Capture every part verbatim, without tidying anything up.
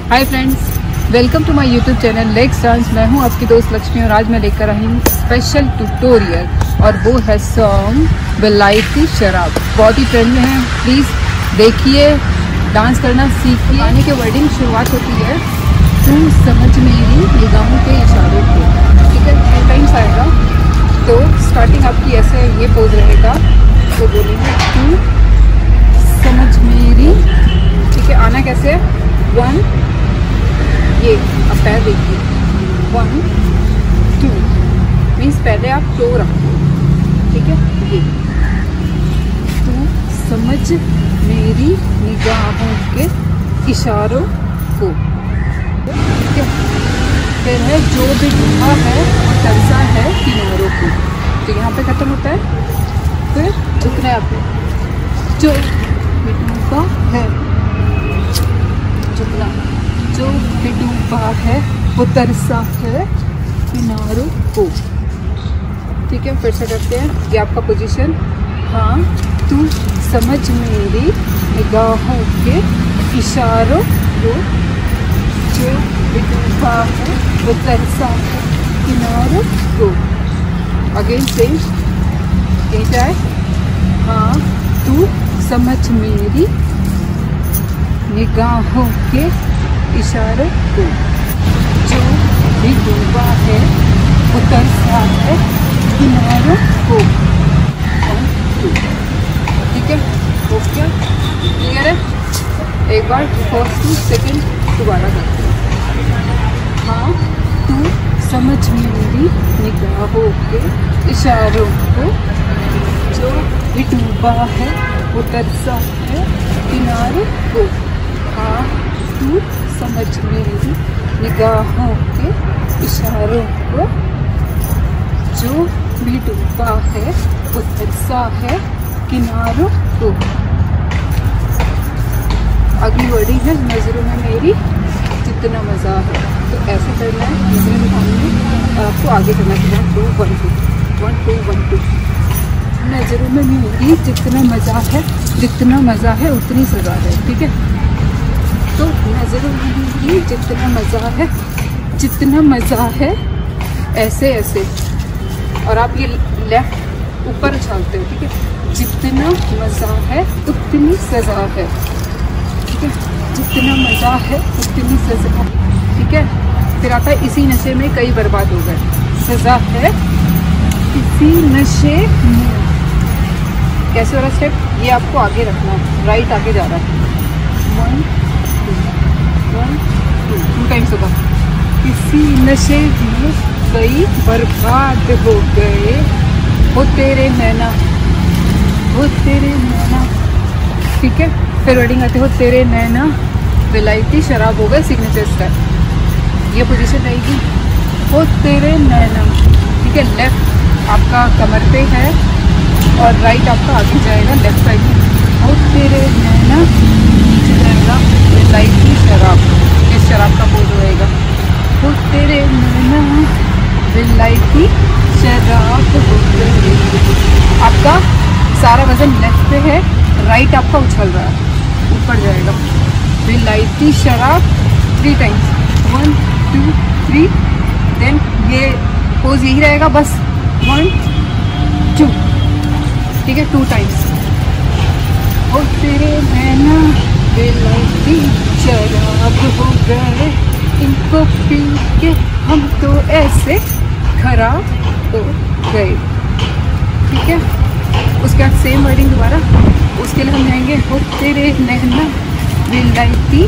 Hi friends, welcome to my YouTube channel legs dance. मैं हूं आपकी दोस्त लक्ष्मी और आज मैं लेकर आई हूं स्पेशल ट्यूटोरियल और वो है सॉन्ग विलायती शराब। बहुत ही ट्रेंड में है, प्लीज़ देखिए, डांस करना सीखिए। गाने के वर्डिंग शुरुआत होती है तू समझ मेरी निगाहों के इशारों को, ठीक है। टू टाइम्स आएगा तो स्टार्टिंग आपकी ऐसे ये पोज रहेगा तो बोलेंगे तू समझ मेरी, ठीक है। आना कैसे है, वन, ये अब पैर देखिए, वन टू मीन्स पहले आप टो रखो, ठीक है। ये तू समझ मेरी निगाहों के इशारों को, ठीक है। फिर है जो भी डूबा है वो तरसा है किनारों को, तो यहाँ पे खत्म होता है। फिर झुकना है आपको, जो भी डूबा है, झुकना, जो भी डूबा है वो तरसा है किनारों को, ठीक है। फिर से करते हैं, ये आपका पोजीशन। हाँ तू समझ मेरी निगाहों के इशारों को, जो भी डूबा है वो तरसा है किनारों को। अगेन सेम, यही जाए। हाँ तू समझ मेरी निगाहों के इशारों को, जो भी डूबा है वो तरसा है किनारों को, ठीक है। ओके, क्लियर है। एक बार फर्स्ट टू सेकेंड दोबारा करते हैं। हाँ तू समझ मेरी निगाहों के इशारों को, जो भी डूबा है वो तरसा है किनारों को। हाँ तू समझ मेरी निगाहों के इशारों को, जो भी डूबा है वो तरसा है किनारों को। अगली वर्डिंग है नजरों में मेरी जितना मज़ा है, तो ऐसे करना है, नजरें दिखानी है और आपको आगे करना है। One two one two one two one two नजरों में मेरी जितना मज़ा है, जितना मज़ा है उतनी सजा है, ठीक है। तो नजरों में मेरी जितना मज़ा है, जितना मज़ा है, ऐसे ऐसे, और आप ये लेफ्ट ऊपर उछालते हो, ठीक है। जितना मज़ा है उतनी सजा है, ठीक है। जितना मज़ा है उतनी सजा, ठीक है। फिर आता है इसी नशे में कई बर्बाद हो गए, सजा है इसी नशे में। कैसे हो रहा स्टेप, ये आपको आगे रखना है, राइट आगे जा रहा है। One one two two times होगा। किसी नशे में कई बर्बाद हो गए, हो तेरे नैना, हो तेरे नैना, ठीक है। फिर वर्डिंग आते हो तेरे नैना विलायती शराब हो गए, सिग्नेचर स्टेप। ये पोजीशन रहेगी, हो तेरे नैना, ठीक है। लेफ्ट आपका कमर पे है और राइट आपका आगे जाएगा लेफ्ट साइड में। हो तेरे नैना नीचे जाएगा विलायती शराब, इस शराब का बोल रहेगा। हो तेरे नैना विलायती शराब हो गए। आपका सारा वजन लेफ्ट पे है, राइट आपका उछल रहा है, ऊपर जाएगा। विलायती शराब three times, one two three, then ये पोज यही रहेगा बस, वन टू, ठीक है, टू टाइम्स। ओ तेरे नैना विलायती शराब हो गए, इनको पी के हम तो ऐसे खराब हो गए, ठीक है। उसके बाद सेम वर्डिंग दोबारा, उसके लिए हम जाएंगे हो तेरे नैना विलायती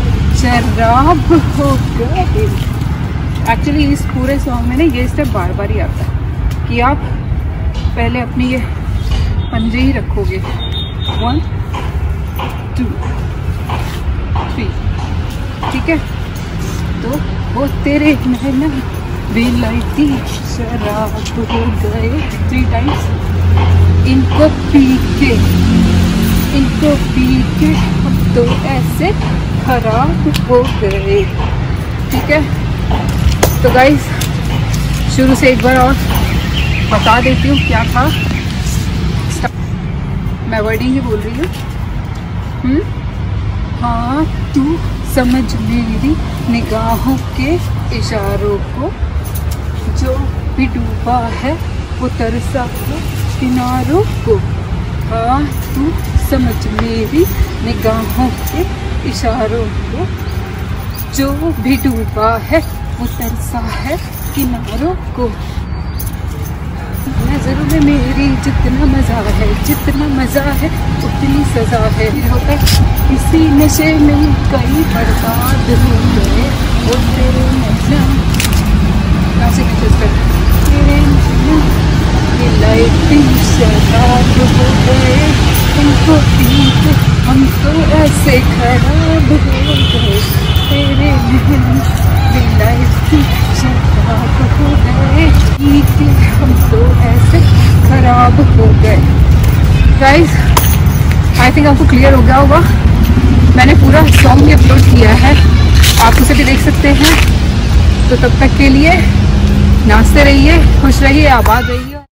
शराब हो गए। एक्चुअली इस पूरे सॉन्ग में ना ये स्टेप बार बार ही आता है कि आप पहले अपनी ये पंजे ही रखोगे, वन टू थ्री, ठीक है। तो वो तेरे नैना विलायती शराब हो गए थ्री टाइम्स, इनको पी के, इनको पी के हम तो ऐसे खराब हो गए, ठीक है। तो गाइस शुरू से एक बार और बता देती हूँ क्या था। मैं वर्डिंग ही बोल रही हूँ। हाँ तू समझ मेरी निगाहों के इशारों को, जो भी डूबा है वो तरसा है किनारों को। हाँ तू समझ मेरी निगाहों के इशारों को, जो भी डूबा है वो तरसा है किनारों को। नजरों में मेरी जितना मजा है, जितना मजा है उतनी सजा है। होता है इसी नशे में कई बर्बाद हो गए, वो तेरे नशा तेरे नशा ये लाइटिंग शराब हो गए, तुमको पी के हम तो ऐसे खराब हो गए, तेरे लाइटिंग शराब हो गए, पी के हम तो ऐसे खराब हो गए। गाइस आई थिंक आपको क्लियर हो गया होगा, मैंने पूरा सॉन्ग भी अपलोड किया है, आप उसे भी देख सकते हैं। तो तब तक के लिए नाचते रहिए, खुश रहिए, आबाद रहिए।